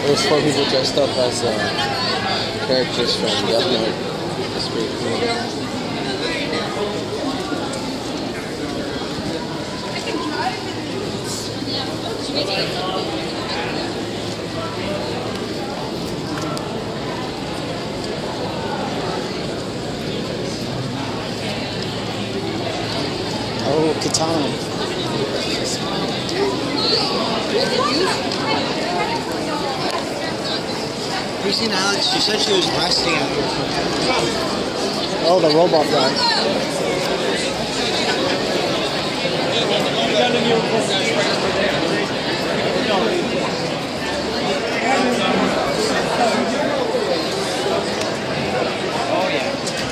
There's 4 people dressed up as characters from Death Note. That's pretty cool. Oh, Katana. Have you seen Alex? She said she was resting after. Oh, the robot guy. Oh yeah.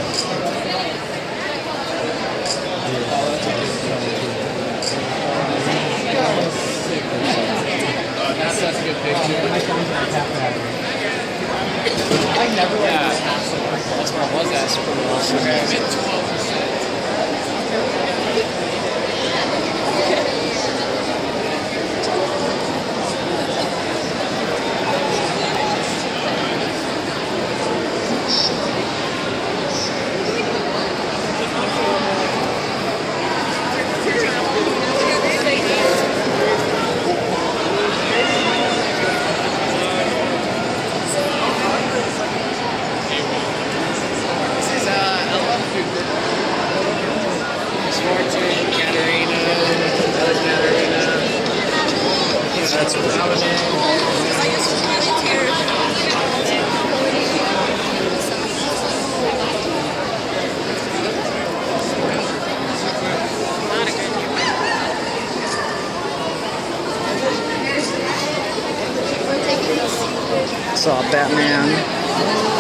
That's a good picture. I never that's where I was at Super Bowl. That's cool. Saw Batman.